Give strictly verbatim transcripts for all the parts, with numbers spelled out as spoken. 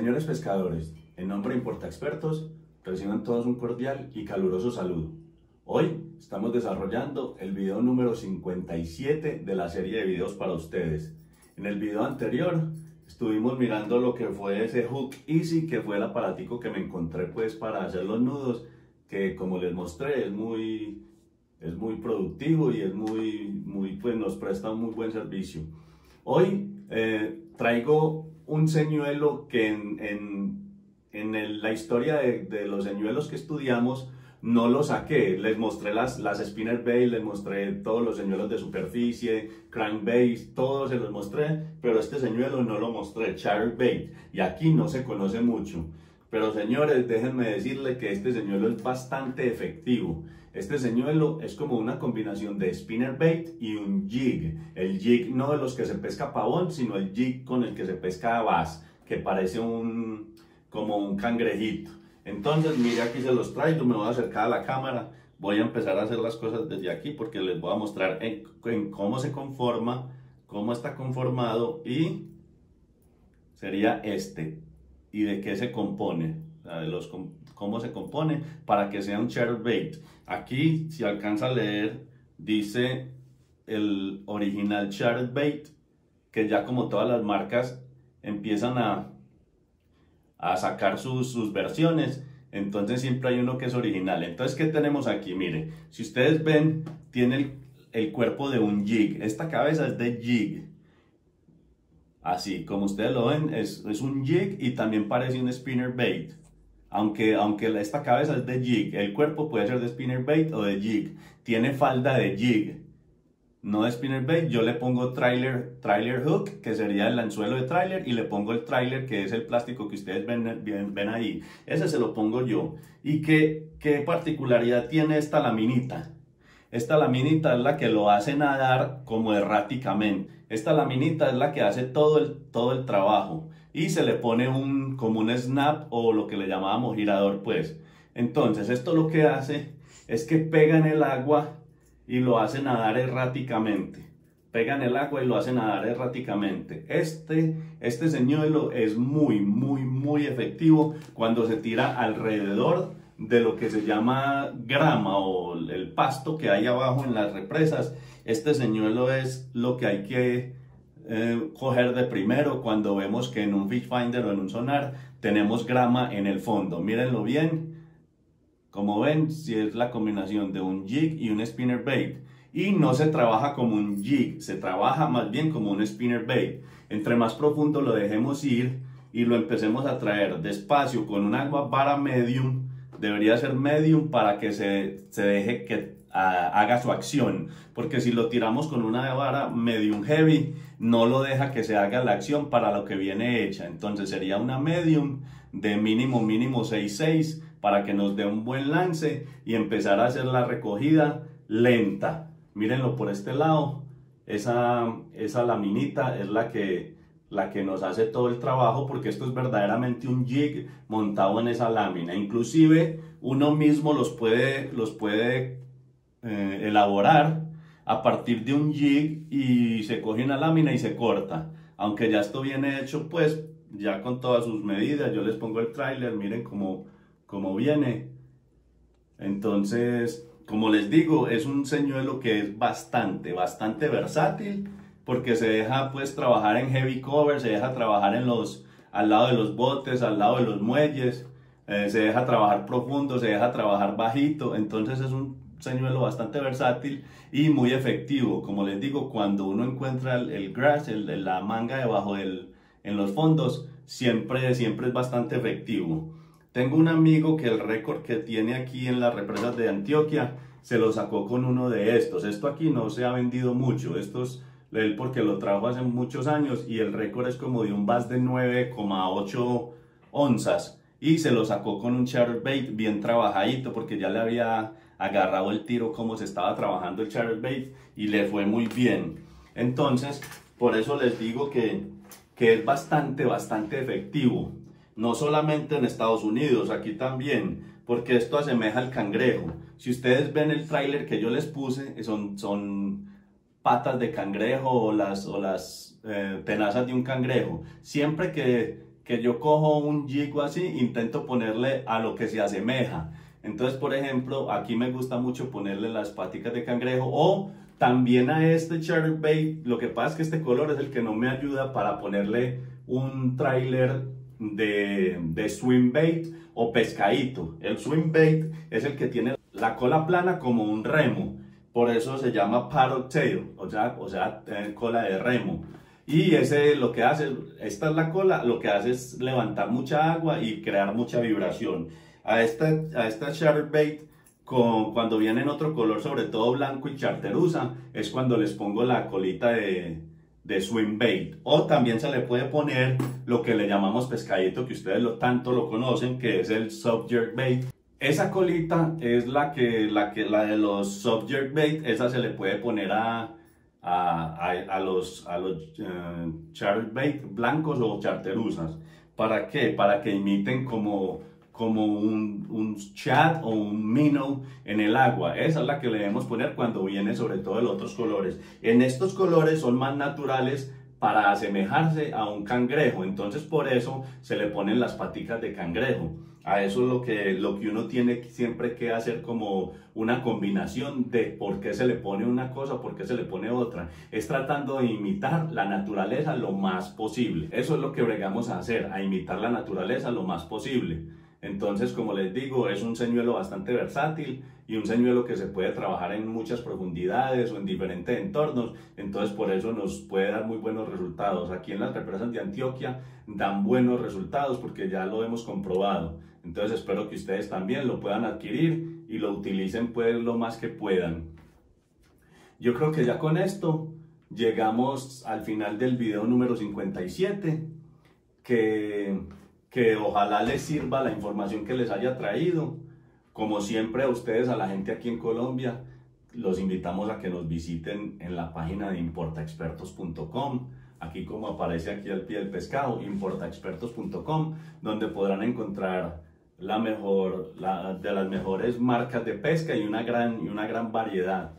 Señores pescadores, en nombre de Importaexpertos, reciban todos un cordial y caluroso saludo. Hoy estamos desarrollando el video número cincuenta y siete de la serie de videos para ustedes. En el video anterior estuvimos mirando lo que fue ese Hook Easy, que fue el aparatico que me encontré pues para hacer los nudos, que como les mostré es muy, es muy productivo y es muy, muy, pues nos presta un muy buen servicio. Hoy eh, traigo un señuelo que en, en, en el, la historia de, de los señuelos que estudiamos no lo saqué. Les mostré las, las spinnerbait, les mostré todos los señuelos de superficie, crankbait, todos se los mostré, pero este señuelo no lo mostré, chatterbait, y aquí no se conoce mucho. Pero señores, déjenme decirles que este señuelo es bastante efectivo. Este señuelo es como una combinación de spinnerbait y un jig. El jig no de los que se pesca pavón, sino el jig con el que se pesca bass, que parece un, como un cangrejito. Entonces, mire, aquí se los traigo, me voy a acercar a la cámara. Voy a empezar a hacer las cosas desde aquí porque les voy a mostrar en, en cómo se conforma, cómo está conformado y sería este. Y de qué se compone, o sea, de los, cómo se compone para que sea un chatterbait. Aquí, si alcanza a leer, dice el original chatterbait, que ya como todas las marcas empiezan a, a sacar sus, sus versiones, entonces siempre hay uno que es original. Entonces, ¿qué tenemos aquí? Mire, si ustedes ven, tiene el, el cuerpo de un jig, esta cabeza es de jig. Así, como ustedes lo ven, es, es un jig y también parece un spinnerbait. Aunque, aunque esta cabeza es de jig, el cuerpo puede ser de spinnerbait o de jig. Tiene falda de jig, no de spinnerbait. Yo le pongo trailer, trailer hook, que sería el anzuelo de trailer, y le pongo el trailer, que es el plástico que ustedes ven, ven, ven ahí. Ese se lo pongo yo. ¿Y qué, qué particularidad tiene esta laminita? Esta laminita es la que lo hace nadar como erráticamente. Esta laminita es la que hace todo el, todo el trabajo. Y se le pone un, como un snap o lo que le llamábamos girador, pues. Entonces, esto lo que hace es que pega en el agua y lo hace nadar erráticamente. Pega en el agua y lo hace nadar erráticamente. Este, este señuelo es muy, muy, muy efectivo cuando se tira alrededor de lo que se llama grama o el pasto que hay abajo en las represas. Este señuelo es lo que hay que eh, coger de primero cuando vemos que en un fish finder o en un sonar tenemos grama en el fondo. Mírenlo bien, como ven, si es la combinación de un jig y un spinnerbait. Y no se trabaja como un jig, se trabaja más bien como un spinnerbait. Entre más profundo lo dejemos ir y lo empecemos a traer despacio con un agua vara medium, debería ser medium para que se, se deje que uh, haga su acción, porque si lo tiramos con una vara medium heavy no lo deja que se haga la acción para lo que viene hecha. Entonces sería una medium de mínimo mínimo seis seis para que nos dé un buen lance y empezar a hacer la recogida lenta. Mírenlo por este lado, esa, esa laminita es la que la que nos hace todo el trabajo, porque esto es verdaderamente un jig montado en esa lámina. Inclusive uno mismo los puede, los puede eh, elaborar a partir de un jig y se coge una lámina y se corta. Aunque ya esto viene hecho pues ya con todas sus medidas. Yo les pongo el trailer, miren cómo, cómo viene. Entonces, como les digo, es un señuelo que es bastante, bastante versátil, porque se deja pues trabajar en heavy cover, se deja trabajar en los, al lado de los botes, al lado de los muelles, eh, se deja trabajar profundo, se deja trabajar bajito. Entonces es un señuelo bastante versátil y muy efectivo. Como les digo, cuando uno encuentra el, el grass, el, la manga debajo del, en los fondos, siempre, siempre es bastante efectivo. Tengo un amigo que el récord que tiene aquí en las represas de Antioquia se lo sacó con uno de estos. Esto aquí no se ha vendido mucho, estos él porque lo trajo hace muchos años y el récord es como de un bass de nueve coma ocho onzas y se lo sacó con un chatterbait bien trabajadito porque ya le había agarrado el tiro como se estaba trabajando el chatterbait y le fue muy bien. Entonces, por eso les digo que, que es bastante, bastante efectivo. No solamente en Estados Unidos, aquí también, porque esto asemeja al cangrejo. Si ustedes ven el trailer que yo les puse, son... son patas de cangrejo o las, o las eh, tenazas de un cangrejo. Siempre que, que yo cojo un jig así, intento ponerle a lo que se asemeja. Entonces, por ejemplo, aquí me gusta mucho ponerle las paticas de cangrejo, o también a este chatterbait. Lo que pasa es que este color es el que no me ayuda para ponerle un trailer de, de swim bait o pescadito. El swim bait es el que tiene la cola plana como un remo, por eso se llama paddle tail, o sea, o sea eh, cola de remo. Y ese lo que hace, esta es la cola, lo que hace es levantar mucha agua y crear mucha vibración. A esta, a esta chatterbait, con, cuando viene en otro color, sobre todo blanco y chartreuse, es cuando les pongo la colita de, de swim bait. O también se le puede poner lo que le llamamos pescadito, que ustedes lo, tanto lo conocen, que es el soft jerk bait. Esa colita es la que, la que, la de los soft jerk bait, esa se le puede poner a, a, a, a los, a los uh, chatterbait blancos o charteruzas. ¿Para qué? Para que imiten como, como un, un chat o un minnow en el agua. Esa es la que le debemos poner cuando viene sobre todo en otros colores. En estos colores son más naturales para asemejarse a un cangrejo, entonces por eso se le ponen las paticas de cangrejo. A eso es lo que, lo que uno tiene siempre que hacer, como una combinación de por qué se le pone una cosa, por qué se le pone otra. Es tratando de imitar la naturaleza lo más posible. Eso es lo que bregamos a hacer, a imitar la naturaleza lo más posible. Entonces, como les digo, es un señuelo bastante versátil y un señuelo que se puede trabajar en muchas profundidades o en diferentes entornos. Entonces, por eso nos puede dar muy buenos resultados. Aquí en las represas de Antioquia dan buenos resultados porque ya lo hemos comprobado. Entonces, espero que ustedes también lo puedan adquirir y lo utilicen pues lo más que puedan. Yo creo que ya con esto llegamos al final del video número cincuenta y siete, que... que ojalá les sirva la información que les haya traído. Como siempre, a ustedes, a la gente aquí en Colombia, los invitamos a que nos visiten en la página de importa expertos punto com, aquí como aparece aquí al pie del pescado, importa expertos punto com, donde podrán encontrar la mejor, la, de las mejores marcas de pesca y una gran, y una gran variedad.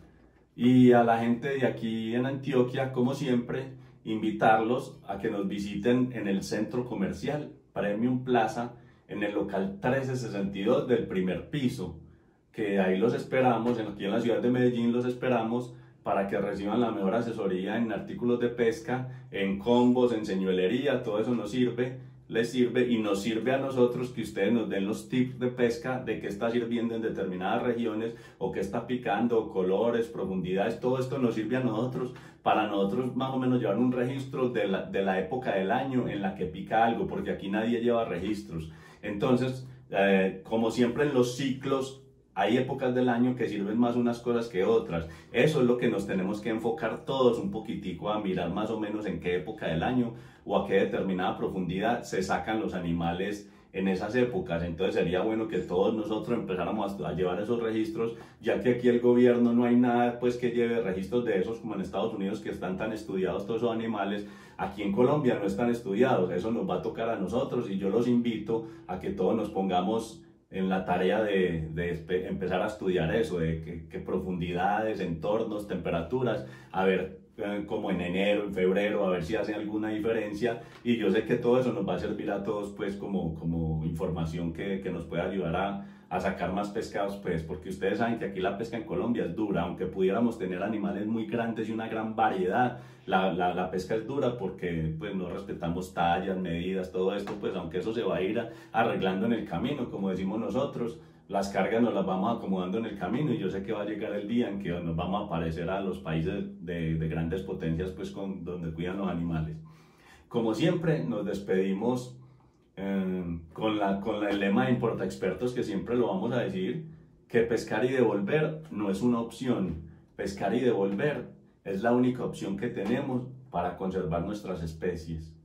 Y a la gente de aquí en Antioquia, como siempre, invitarlos a que nos visiten en el centro comercial Premium Plaza, en el local trece sesenta y dos del primer piso, que ahí los esperamos, aquí en la ciudad de Medellín los esperamos para que reciban la mejor asesoría en artículos de pesca, en combos, en señuelería. Todo eso nos sirve, les sirve y nos sirve a nosotros que ustedes nos den los tips de pesca, de qué está sirviendo en determinadas regiones o qué está picando, colores, profundidades. Todo esto nos sirve a nosotros para nosotros más o menos llevar un registro de la, de la época del año en la que pica algo, porque aquí nadie lleva registros. Entonces, eh, como siempre en los ciclos, hay épocas del año que sirven más unas cosas que otras. Eso es lo que nos tenemos que enfocar todos un poquitico, a mirar más o menos en qué época del año o a qué determinada profundidad se sacan los animales en esas épocas. Entonces sería bueno que todos nosotros empezáramos a llevar esos registros, ya que aquí el gobierno no hay nada pues que lleve registros de esos como en Estados Unidos, que están tan estudiados todos esos animales. Aquí en Colombia no están estudiados. Eso nos va a tocar a nosotros, y yo los invito a que todos nos pongamos en la tarea de, de empezar a estudiar eso, de qué, qué profundidades, entornos, temperaturas, a ver eh, como en enero, en febrero, a ver si hace alguna diferencia. Y yo sé que todo eso nos va a servir a todos pues como, como información que, que nos puede ayudar a, a sacar más pescados, pues, porque ustedes saben que aquí la pesca en Colombia es dura. Aunque pudiéramos tener animales muy grandes y una gran variedad, la, la, la pesca es dura porque pues no respetamos tallas, medidas, todo esto, pues aunque eso se va a ir a, arreglando en el camino, como decimos nosotros. Las cargas nos las vamos acomodando en el camino, y yo sé que va a llegar el día en que nos vamos a parecer a los países de, de grandes potencias, pues con, donde cuidan los animales. Como siempre, nos despedimos Eh, con, la, con el lema de Importa Expertos, que siempre lo vamos a decir, que pescar y devolver no es una opción. Pescar y devolver es la única opción que tenemos para conservar nuestras especies.